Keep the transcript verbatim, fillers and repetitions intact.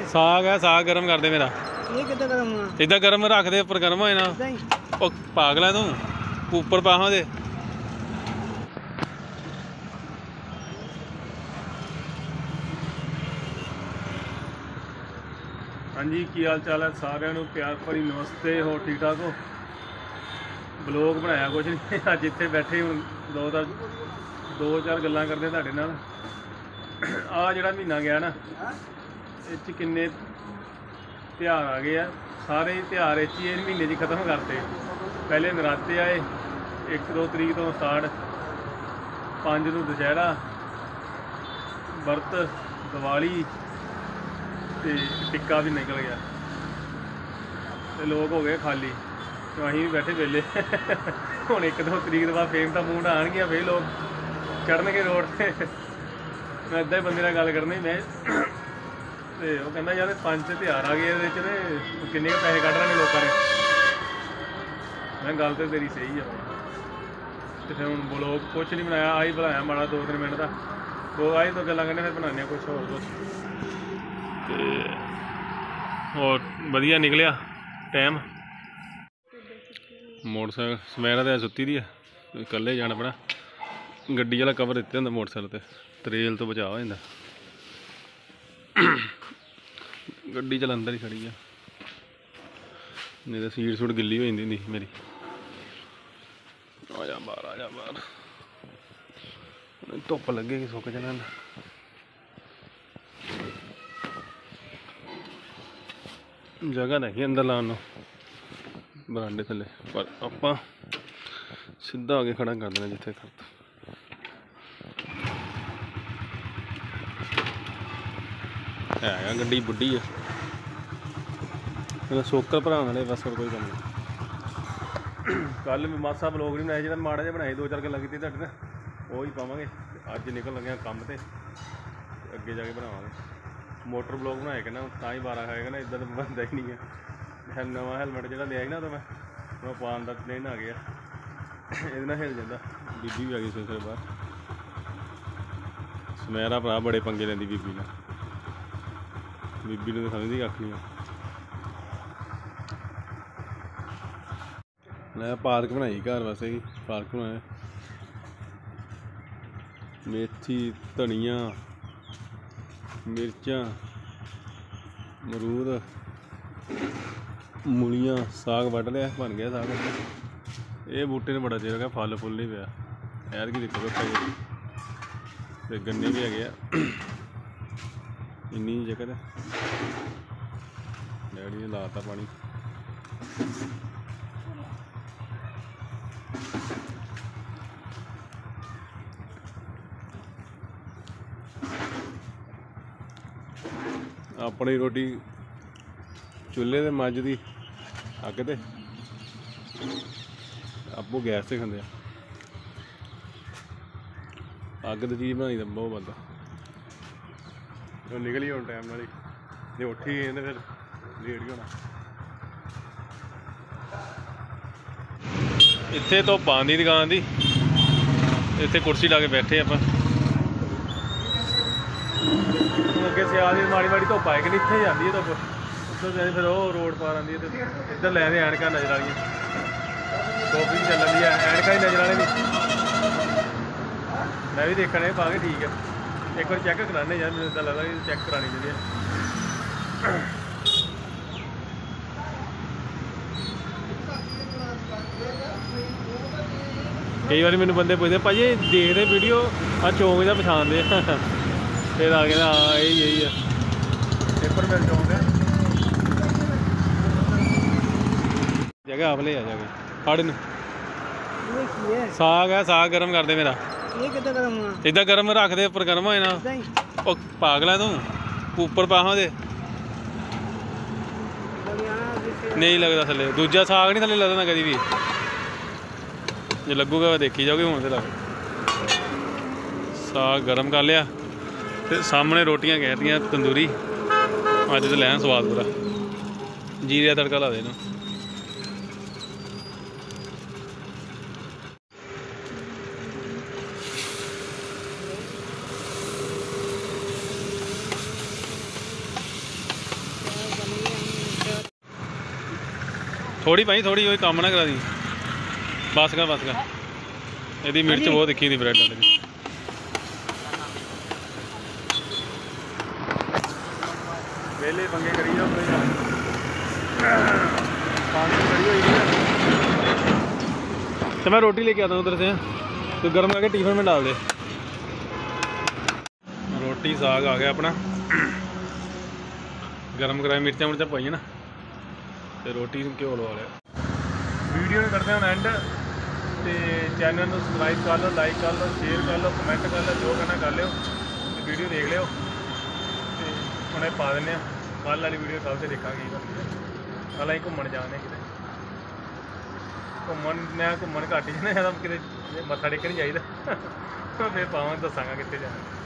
साग है, साग गर्म कर दे मेरा। ये कितना गरम हुआ? इधर गर्म रख दे, उपर गर्म होए ना। ओ पागल है तू, उपर पाहों दे। हाँ जी, की हाल चाल है सारिਆਂ ਨੂੰ, प्यार भरी नमस्ते। हो ठीक ठाक हो? ब्लॉग बनाया कुछ नहीं, अज इत्थे बैठे हूँ दो दो चार गल्लां करदे तुहाडे नाल। आ जिहड़ा महीना गया ना, इस च किन्ने त्यौहार आ गए आ। सारे त्यौहार इस ही महीने च खत्म करते। पहले नराते आए, एक दो तरीक तो स्टार्ट, पाँच नूं दशहरा, बरत, दिवाली ते टिक्का भी निकल गया, तो लोग हो गए खाली, तो असीं भी बैठे वेले। हुण एक दो तरीक बाद फेम तो मूड आउणगियां, फिर लोग चढ़नगे रोड से। मैं इदां ही बंदे नाल गल करनी, मैं तो वह कहना यार पंज त्यौहार आ गए ये किन्ने पैसे कढ़ रहे लोगों ने। मैं गल तो तेरी सही है, तो फिर हूँ ब्लॉग कुछ नहीं बनाया, आई बनाया माड़ा दो तीन मिनट का, वो आई तो गल्लां करने, फिर बनाने कुछ होर कुछ। और वधिया निकलिया टाइम। मोटरसाइकिल समैरा तो सुत्ती दी है, कल्ले जाना पैना। गड्डी वाला कवर दिते होंगे मोटरसाइकिल ते, तरेल तो बचा हो जाता। गड्डी चल अंदर ही खड़ी है, नहीं तो सीट सूट गिल्ली हो जाती मेरी। आ जा बाहर, आ जा बाहर, धुप्प लगेगी सुक जाना। जगह नहीं अंदर लाने बरांडे थले, पर आप सीधा आगे खड़ा कर देना जिथे करता। है गड्डी बुढ़ी है, सोकर भराने वाले बस, और कोई कम नहीं। कल मासा ब्लॉग नहीं बनाया, जो माड़ा जिहा बनाए दो चार गल्लां कीती तुहाडे नाल, वो ही पावांगे। अज निकल लगे काम ते, अगे जाके बनावांगे। मोटर ब्लॉग बनाए कि ना तां ही बारा खाएगा ना, इधर बनता ही नहीं है। नवा हैलमेट जो लिया ना, तो मैं मैं पान का प्लेन आ गया, ये हिल जाता। बीबी भी आ गई सवेरे सवेरे बाहर। समैरा भरा बड़े पंगे लेंदी बीबी ने, बीबी ने तो समझदी कक्ख नहीं। मैं पार्क बनाई घर वास्ते ही, पार्क बनाया, मेथी, धनिया, मिर्चां, मरूद, मूलियां, साग वड्ड लिया, बन गया साग। ये बूटे ने बड़ा चिर हो गया फल फुल नहीं पाया, ऐर की दिक्कत है। तो गन्ने भी है इन्नी जगह, डैडी ने लाता पानी। अपनी रोटी चूल्हे ते मझ दी अग ते, आपू गैस से खांदे। अग दी चीज़ बनाई तो बहुत बनता। निकली हूँ टाइम नाल ही, जे उठ ही गए तो फिर लेट ही होना। इत्थे तो पानी दी दुकान दी, इत्थे कुर्सी ला के बैठे आप। अगे सियाल की माड़ी माड़ी धुप्प आए कि नहीं, इत्थे जाती है धुप्प, उधर फिर वो रोड पार आती है। इधर लैंदे ऐनकां नजर वाली, टोपी भी चल रही है, ऐनकां ही नजर वाले भी। मैं भी देखने पा के ठीक है, एक बार चैक कराने यार, मैंने लगता कि चैक करानी चाहिए। कई बार मैंने बंदे पूछते भाजी देखते वीडियो आ चौंक जहा पछाणदे, फिर आ गया हाँ यही यही है पेपर मिल चौंक है। जगह आप ले आ जाके फड़ इन, साग है, साग गर्म कर दे मेरा। ये कितना गरम हुआ? इधर गर्म रख दे, उपर गर्म होए ना। ओ पागल है तू, उपर पाहों दे। नहीं लगता थले, दूजा साग नहीं थले लगता कभी भी, जो लगूगा देखी जाओगे। हूँ तो लग साग गर्म कर लिया, तो सामने रोटियां कहतियाँ तंदूरी। अज तो लैन स्वाद पूरा, जीरे का तड़का ला देना। थोड़ी भाई थोड़ी कोई काम ना करा दी बस कर बस कर ਇਹਦੀ ਮਿਰਚ ਬਹੁਤ ਤਿੱਖੀ ਦੀ ਬ੍ਰੈਡ ਵਾਲੀ ਵੇਲੇ ਪੰਗੇ ਕਰੀ ਜਾਓ ਕੋਈ पानी खड़ी हुई है तो मैं रोटी लेके आता हूँ उधर से तो गर्म करके टिफिन में डाल दे रोटी साग आ गया अपना गर्म कराए मिर्चा मुर्चा पाई ना तो रोटी घ्यो लवा लिया वीडियो करते हैं एंड तो चैनल को सबसक्राइब कर लो लाइक कर लो शेयर कर लो कमेंट कर लो जो करना कर लो तो वीडियो देख लियो तो हम पा दें कल वाली वीडियो कल से देखा कल ਅਸੀਂ ਘੁੰਮਣ ਜਾਣੇ ਕਿਤੇ ਘੁੰਮਣ ਮੈਂ ਘੁੰਮਣ ਘੱਟ ਹੀ ਜਾਣਾ ਕਿਤੇ ਮੱਥਾ ਟੇਕਣ ਨਹੀਂ ਚਾਹੀਦਾ ਫਿਰ ਪਾਵਾਂ ਦੱਸਾਂਗਾ ਕਿੱਥੇ ਜਾਣਾ